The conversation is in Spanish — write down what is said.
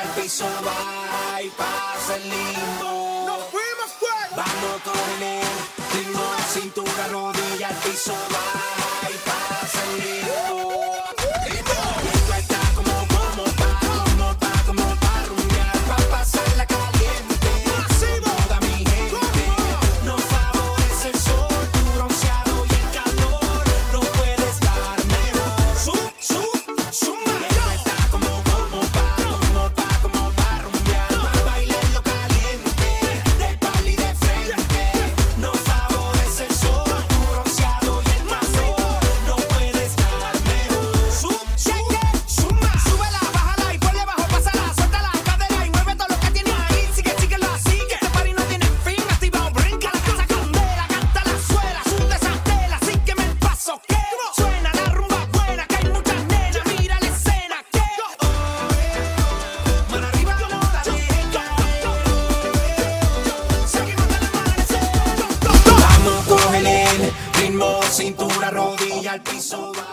al piso, va y pasa el limbo. ¡Nos fuimos, fuego! Vamos con el ritmo, cintura, rodilla al piso, va y pasa el limbo. Esto está como pa' rumbear, pa' pasarla caliente. Toda mi gente, nos favorece el sol, tu bronceado y el calor. No puedes dar mejor. Suma. Esto está como pa' rumbear, pa' bailarlo caliente, de pal y de frente. Nos favorece el sol, tu bronceado y el calor. No puedes dar mejor. Suma. Súbela, bájala y ponle bajo, pásala, suelta la cadera y mueve todo lo que tienes ahí. Síguelo así, que este party no tiene fin. Activa, brinca la casa candela, canta la suela, sunde esa tela, sígueme el paso que suena la rumba buena, que hay muchas nenas, mira la escena que mano arriba, no la dejes caer. Seguimos hasta el amanecer. Vamos, cógele el ritmo, cintura, rodilla al piso.